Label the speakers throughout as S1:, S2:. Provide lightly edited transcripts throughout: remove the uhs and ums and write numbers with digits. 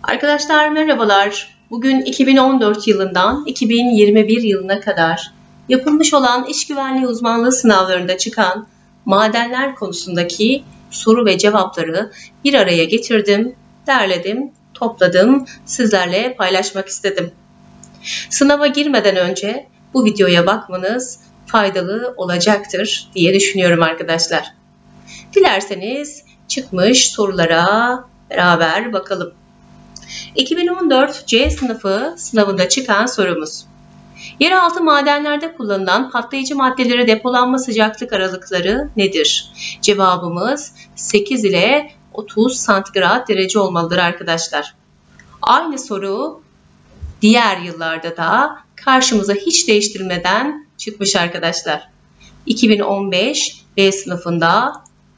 S1: Arkadaşlar merhabalar. Bugün 2014 yılından 2021 yılına kadar yapılmış olan iş güvenliği uzmanlığı sınavlarında çıkan madenler konusundaki soru ve cevapları bir araya getirdim, derledim, topladım, sizlerle paylaşmak istedim. Sınava girmeden önce bu videoya bakmanız faydalı olacaktır diye düşünüyorum arkadaşlar. Dilerseniz çıkmış sorulara beraber bakalım. 2014 C sınıfı sınavında çıkan sorumuz. Yeraltı madenlerde kullanılan patlayıcı maddeleri depolanma sıcaklık aralıkları nedir? Cevabımız 8 ile 30 santigrat derece olmalıdır arkadaşlar. Aynı soru diğer yıllarda da karşımıza hiç değiştirmeden çıkmış arkadaşlar. 2015 B sınıfında,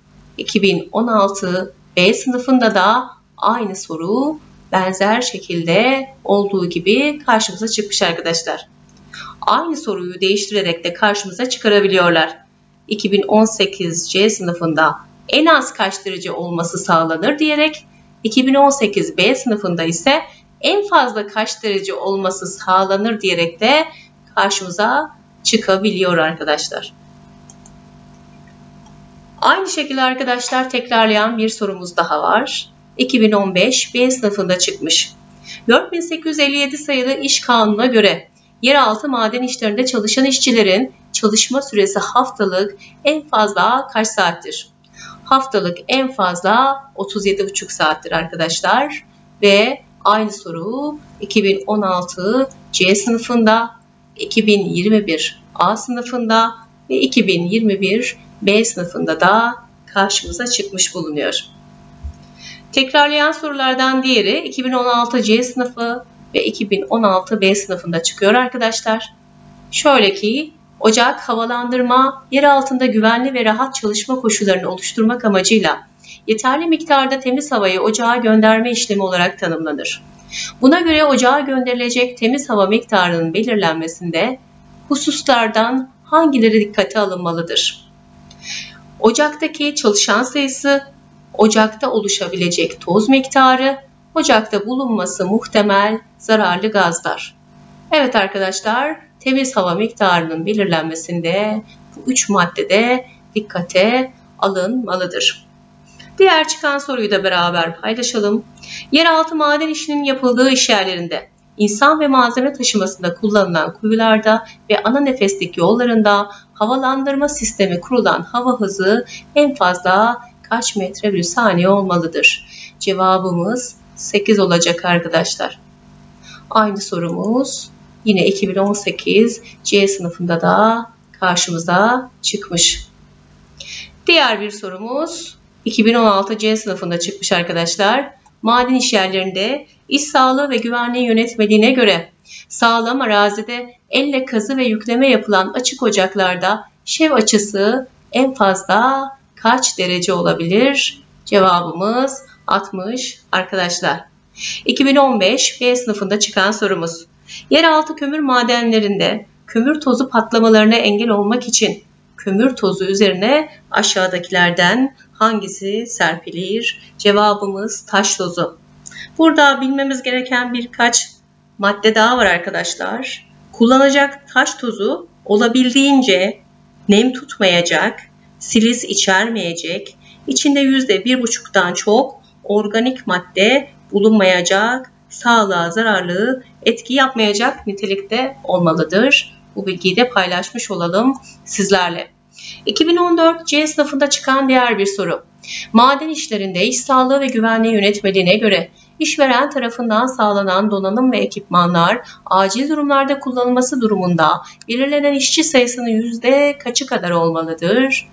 S1: 2016 B sınıfında da aynı soru benzer şekilde olduğu gibi karşımıza çıkmış arkadaşlar. Aynı soruyu değiştirerek de karşımıza çıkarabiliyorlar. 2018 C sınıfında en az kaç derece olması sağlanır diyerek, 2018 B sınıfında ise en fazla kaç derece olması sağlanır diyerek de karşımıza çıkabiliyor arkadaşlar. Aynı şekilde arkadaşlar tekrarlayan bir sorumuz daha var. 2015 B sınıfında çıkmış. 4857 sayılı İş Kanunu'na göre yeraltı maden işlerinde çalışan işçilerin çalışma süresi haftalık en fazla kaç saattir? Haftalık en fazla 37,5 saattir arkadaşlar. Ve aynı soru 2016 C sınıfında, 2021 A sınıfında ve 2021 B sınıfında da karşımıza çıkmış bulunuyor. Tekrarlayan sorulardan diğeri 2016 C sınıfı ve 2016 B sınıfında çıkıyor arkadaşlar. Şöyle ki, ocak havalandırma, yer altında güvenli ve rahat çalışma koşullarını oluşturmak amacıyla yeterli miktarda temiz havayı ocağa gönderme işlemi olarak tanımlanır. Buna göre ocağa gönderilecek temiz hava miktarının belirlenmesinde hususlardan hangileri dikkate alınmalıdır? Ocaktaki çalışan sayısı, ocakta oluşabilecek toz miktarı, ocakta bulunması muhtemel zararlı gazlar. Evet arkadaşlar, temiz hava miktarının belirlenmesinde bu 3 maddede dikkate alınmalıdır. Diğer çıkan soruyu da beraber paylaşalım. Yeraltı maden işinin yapıldığı işyerlerinde, insan ve malzeme taşımasında kullanılan kuyularda ve ana nefeslik yollarında havalandırma sistemi kurulan hava hızı en fazla kaç metre bölü saniye olmalıdır? Cevabımız 8 olacak arkadaşlar. Aynı sorumuz yine 2018 C sınıfında da karşımıza çıkmış. Diğer bir sorumuz 2016 C sınıfında çıkmış arkadaşlar. Maden işyerlerinde iş sağlığı ve güvenliği yönetmeliğine göre sağlam arazide elle kazı ve yükleme yapılan açık ocaklarda şev açısı en fazla kaç derece olabilir? Cevabımız 60 arkadaşlar. 2015 B sınıfında çıkan sorumuz. Yeraltı kömür madenlerinde kömür tozu patlamalarına engel olmak için kömür tozu üzerine aşağıdakilerden hangisi serpilir? Cevabımız taş tozu. Burada bilmemiz gereken birkaç madde daha var arkadaşlar. Kullanacak taş tozu olabildiğince nem tutmayacak, siliz içermeyecek, içinde %1,5'tan çok organik madde bulunmayacak, sağlığa zararlı etki yapmayacak nitelikte olmalıdır. Bu bilgiyi de paylaşmış olalım sizlerle. 2014 C sınıfında çıkan diğer bir soru. Maden işlerinde iş sağlığı ve güvenliği yönetmeliğine göre işveren tarafından sağlanan donanım ve ekipmanlar acil durumlarda kullanılması durumunda belirlenen işçi sayısının yüzde kaçı kadar olmalıdır?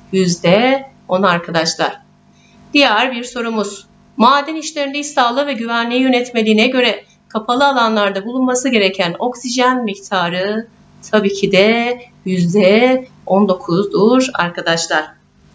S1: %10 arkadaşlar. Diğer bir sorumuz. Maden işlerinde iş sağlığı ve güvenliği yönetmeliğine göre kapalı alanlarda bulunması gereken oksijen miktarı tabii ki de %19'dur arkadaşlar.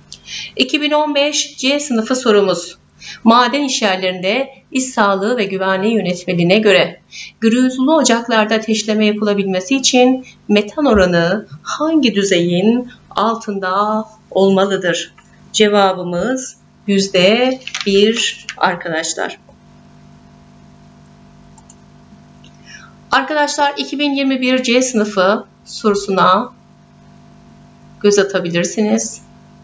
S1: 2015 C sınıfı sorumuz. Maden işyerlerinde iş sağlığı ve güvenliği yönetmeliğine göre gürültülü ocaklarda ateşleme yapılabilmesi için metan oranı hangi düzeyin altında olmalıdır? Cevabımız %1 arkadaşlar. Arkadaşlar 2021 C sınıfı sorusuna göz atabilirsiniz.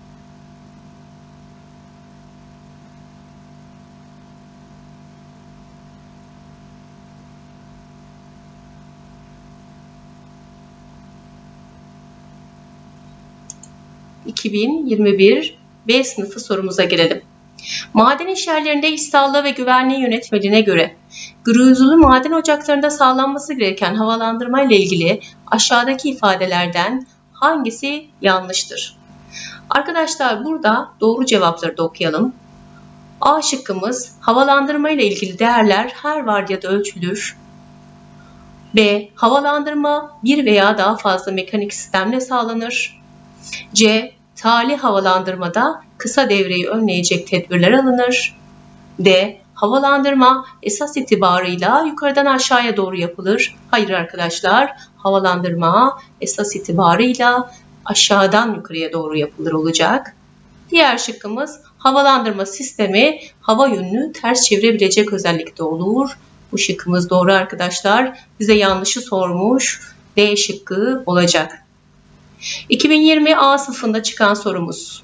S1: ...2021 B sınıfı sorumuza gelelim. Maden işyerlerinde iş sağlığı ve güvenliği yönetmeliğine göre gürültülü maden ocaklarında sağlanması gereken havalandırma ile ilgili aşağıdaki ifadelerden hangisi yanlıştır? Arkadaşlar burada doğru cevapları da okuyalım. A şıkkımız havalandırma ile ilgili değerler her vardiyada ölçülür. B. Havalandırma bir veya daha fazla mekanik sistemle sağlanır. C. Tali havalandırmada kısa devreyi önleyecek tedbirler alınır. D. Havalandırma esas itibarıyla yukarıdan aşağıya doğru yapılır. Hayır arkadaşlar, havalandırma esas itibarıyla aşağıdan yukarıya doğru yapılır olacak. Diğer şıkkımız havalandırma sistemi hava yönünü ters çevirebilecek özellikte olur. Bu şıkkımız doğru arkadaşlar. Bize yanlışı sormuş. D şıkkı olacak. 2020 A sınıfında çıkan sorumuz.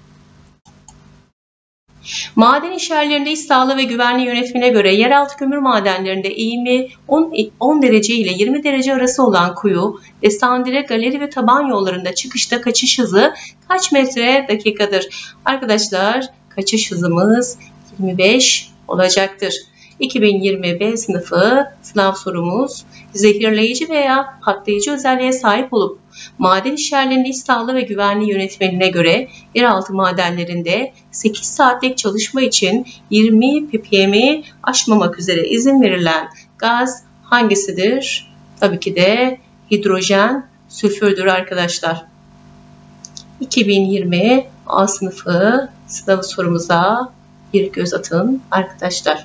S1: Maden işyerlerinde iş sağlığı ve güvenliği yönetmeliğine göre yeraltı kömür madenlerinde eğimi 10 derece ile 20 derece arası olan kuyu, desandire, galeri ve taban yollarında çıkışta kaçış hızı kaç metre dakikadır? Arkadaşlar kaçış hızımız 25 olacaktır. 2020 B sınıfı sınav sorumuz zehirleyici veya patlayıcı özelliğe sahip olup maden işyerlerinde iş sağlığı ve güvenliği yönetmeliğine göre yeraltı madenlerinde 8 saatlik çalışma için 20 ppm'i aşmamak üzere izin verilen gaz hangisidir? Tabii ki de hidrojen sülfürdür arkadaşlar. 2020 A sınıfı sınav sorumuza bir göz atın arkadaşlar.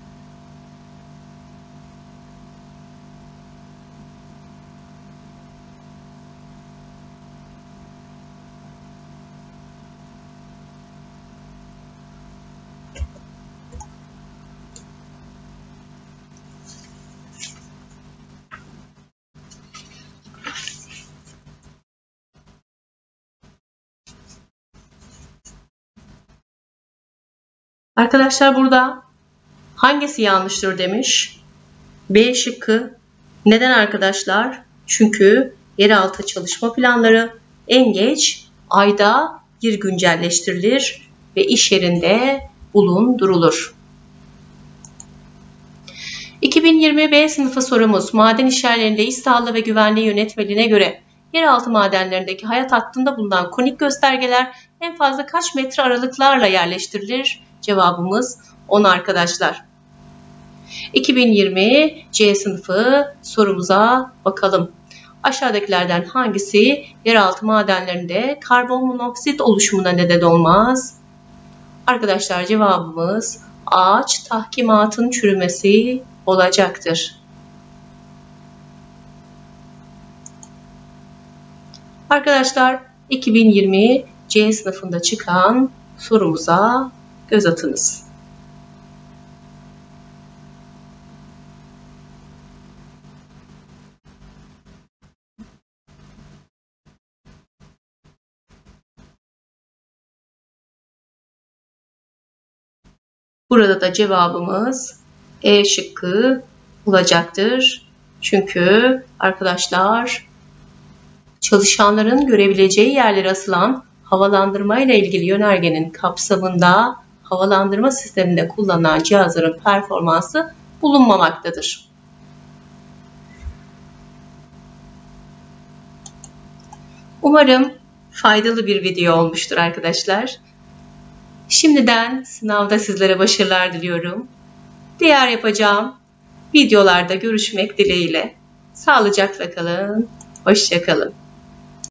S1: Arkadaşlar burada hangisi yanlıştır demiş. B şıkkı. Neden arkadaşlar? Çünkü yeraltı çalışma planları en geç ayda bir güncelleştirilir ve iş yerinde bulundurulur. 2020 B sınıfı sorumuz maden işyerlerinde iş sağlığı ve güvenliği yönetmeliğine göre yeraltı madenlerindeki hayat hattında bulunan konik göstergeler en fazla kaç metre aralıklarla yerleştirilir? Cevabımız 10 arkadaşlar. 2020 C sınıfı sorumuza bakalım. Aşağıdakilerden hangisi yeraltı madenlerinde karbon monoksit oluşumuna neden olmaz? Arkadaşlar cevabımız ağaç tahkimatın çürümesi olacaktır. Arkadaşlar 2020 C sınıfında çıkan sorumuza göz atınız. Burada da cevabımız E şıkkı olacaktır. Çünkü arkadaşlar çalışanların görebileceği yerlere asılan havalandırma ile ilgili yönergenin kapsamında havalandırma sisteminde kullanılan cihazların performansı bulunmamaktadır. Umarım faydalı bir video olmuştur arkadaşlar. Şimdiden sınavda sizlere başarılar diliyorum. Diğer yapacağım videolarda görüşmek dileğiyle. Sağlıcakla kalın, hoşça kalın.